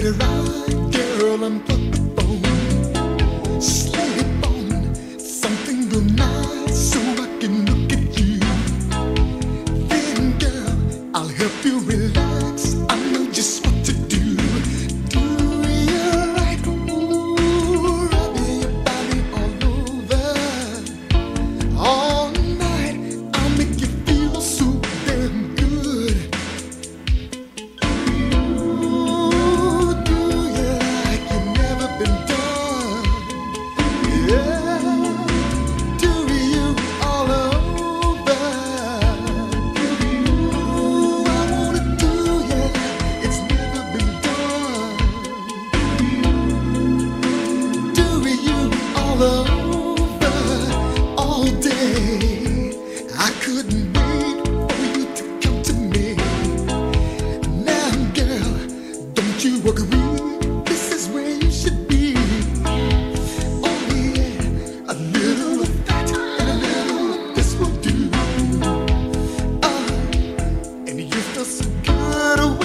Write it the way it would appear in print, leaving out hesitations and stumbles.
it right, girl, and put the phone. Sleep on something real nice so I can look at you. Then, girl, I'll help you relax. I know just what to do. Do you right? Ooh, rubbing your body all over. All night, I'll make you feel so damn good. All day, I couldn't wait for you to come to me. Now, girl, don't you agree? This is where you should be. Oh yeah, a little of that and a little of this will do. And you feel so good.